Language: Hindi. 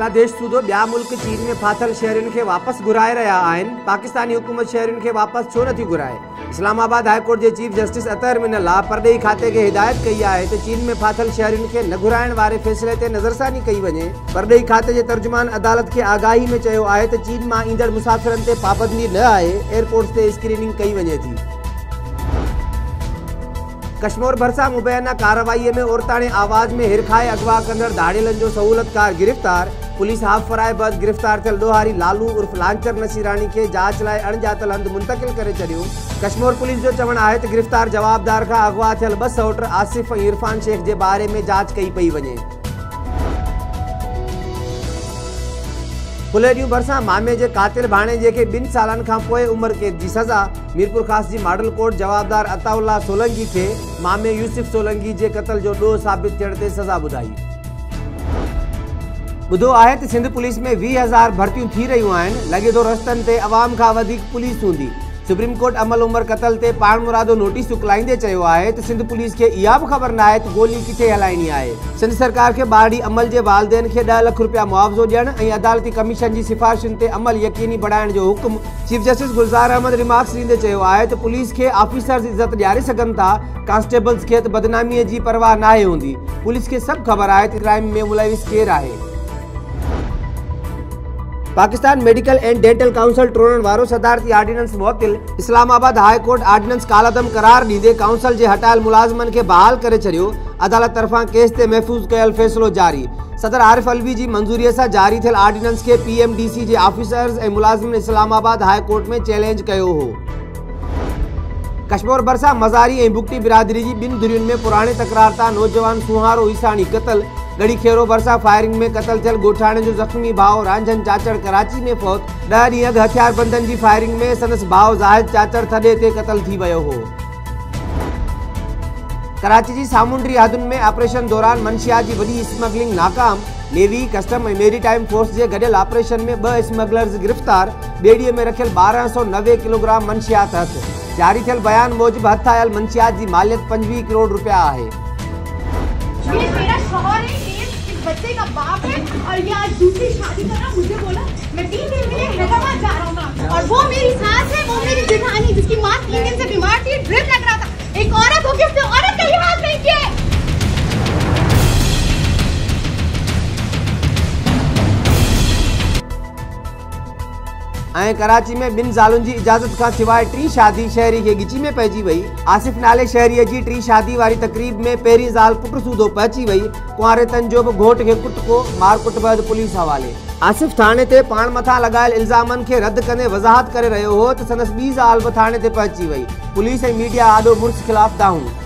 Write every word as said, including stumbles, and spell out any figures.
बांग्लादेश सूदो ॿिया मुल्क चीन में फाथल शहरियुनि खे वापसि घुराए रहिया आहिनि। पाकिस्तानी हुकूमत शहरियुनि खे वापसि छो नथी घुराए? इस्लामाबाद हाईकोर्ट जे चीफ जस्टिस अतहर मिनल्ला परॾेही खाते खे हिदायत कई आहे त चीन में फाथल शहरियुनि खे न घुराइण वारे फ़ैसिले ते नज़रसानी कई वञे। परॾेही खाते जे तर्जुमान अदालत खे आगाही में चयो आहे त चीन मां ईंदड़ मुसाफ़िरनि ते पाबंदी न आहे, एयरपोर्ट्स ते स्क्रीनिंग कई वञे थी। कश्मीर भरसा मुबैना कार्रवाई में औरताने आवाज में हिरखाए अगवा कंदड़ दाड़ियलनि जो सहूलतकार गिरफ्तार। पुलिस हाफ फराए बद गिरफ्तार थियल ॾोहारी लालू उर्फ लांचर नसीरानी के जांच लाइ अणॼातल हंधि मुंतकिल करे छॾियो। कश्मीर पुलिस जो चवणु आहे त गिरफ्तार जवाबदार खां अगवा थियल ॿ सौट आसिफ ऐं इरफान शेख जे बारे में जांच कई पई वञे। फुलेरियूं भरसा मामे जे कातिल भाणेजे खे ॿिनि सालनि खां पोइ उमिरि कैद जी सज़ा। मीरपुर ख़ास जी मॉडल कोर्ट जवाबदार अताउल्ला सोलंकी खे मामे यूसुफ सोलंकी जे क़त्ल जो ॾोह साबित थियण ते सज़ा ॿुधाई। ॿुधो आहे त सिंध पुलिस में वीह हज़ार भर्तियूं थी रहियूं आहिनि। लॻे थो रस्तनि ते अवाम खां वधीक पुलिस हूंदी। सुप्रीम कोर्ट अमल उमर क़त्ल ते पाण मुरादो नोटिस उकलाईंदे चयो आहे त सिंध पुलिस खे इहा बि ख़बर न आहे त गोली किथे हलाइणी आहे। सिंध सरकार खे ॿारहीं अमल जे वालदेन खे ॾह लख रुपया मुआवज़ो ॾियण ऐं अदालती कमीशन जी सिफ़ारिशुनि ते अमल यकीनी बणाइण जो हुकुम chief justice Gulzar Ahmed remarks ॾींदे चयो आहे त पुलिस खे ऑफिसर्स इज़त ॾियारे सघनि था, कांस्टेबल्स खे त बदनामीअ जी परवाह नाहे हूंदी। पुलिस खे सभु ख़बर आहे त क्राइम में मुलविस केरु आहे। Pakistan medical and dental council टोड़ण वारो सदारती आर्डिनेंस मुअत्तिल। इस्लामाबाद हाई कोर्ट आर्डिनेंस कालादम करार ॾींदे काउंसिल जे हटायल मुलाज़िमनि खे बहाल करे छॾियो। अदालत तरफ़ां केस ते महफ़ूज़ कयल फ़ैसिलो जारी। सदर आरिफ अलवी जी मंज़ूरीअ सां जारी थियल आर्डिनेंस खे पी एम डी सी जे ऑफिसर्स ऐं मुलाज़िमनि इस्लामाबाद हाई कोर्ट में चैलेंज कयो हो। कश्मीर भरसा मज़ारी ऐं बुगटी बिरादरी जी ॿिनि धुरियुनि में पुराणे तकरार तां नौजवान सुहारो ईसानी क़त्ल। गढ़ी खेरो भरसा फायरिंग में क़त्ल थियल ॻोठाणे जो ज़ख़्मी भाउ रांझन चाचड़ कराची में फौत। ॾह ॾींहं अॻु हथियारबंदनि जी फायरिंग में संदसि भाउ ज़ाहिद चाचड़ थॾे ते क़त्ल थी वियो हो। कराची जी सामुंडी हदुनि में ऑपरेशन दौरान मंशियात जी वॾी स्मगलिंग नाकाम। नेवी, कस्टम ऐं मेरीटाइम फोर्स जे गॾियल ऑपरेशन में ॿ स्मगलर्स गिरफ़्तार। ॿेड़ीअ में रखियल ॿारहं सौ नवे किलोग्राम मंशियात हथ। जारी थियल बयान मूजिबि हथ आयल मंशियात जी मालियत पंजवीह करोड़ रुपया आहे। ये मेरा शौहर है, ये इस बच्चे का बाप है और ये आज दूसरी शादी कर रहा। मुझे बोला मैं तीन दिन के लिए हैदराबाद जा रहा हूँ और वो मेरी सास है, वो मेरी जेठानी जिसकी माँ तीन दिन से बीमार थी, ड्रिप लग रहा था। एक औरत होकर उसने औरत का लिहाज नहीं किया। ऐं कराची में ॿिनि ज़ालुनि जी इजाज़त खां सवाइ टी शादी शहरी खे ॻिची में पइजी वई। आसिफ नाले शहरीअ जी टी शादी वारी तक़रीब में पहिरीं ज़ाल पुट सूदो पहुची वई। कुंवारेतनि जो बि घोट खे कुटको मारकुट बैदि पुलिस हवाले। आसिफ थाणे ते पाण मथां लॻायल इल्ज़ामनि खे रद्द कंदे वज़ाहत करे रहियो हो त संदसि ॿी ज़ाल बि थाणे ते पहुची वई। पुलिस ऐं मीडिया आॾो मुड़ुस ख़िलाफ़ दाहूं।